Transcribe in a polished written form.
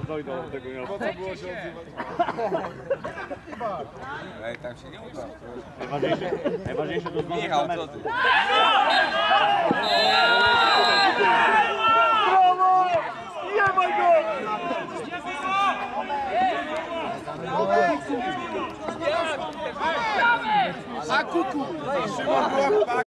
dojdą do tego miasta. Po co było się odzywać? Ej, tam się nie uda. Najważniejsze to zdążyć Michał, na co mecz. ty? Brawo! Jebaj go! A kuku!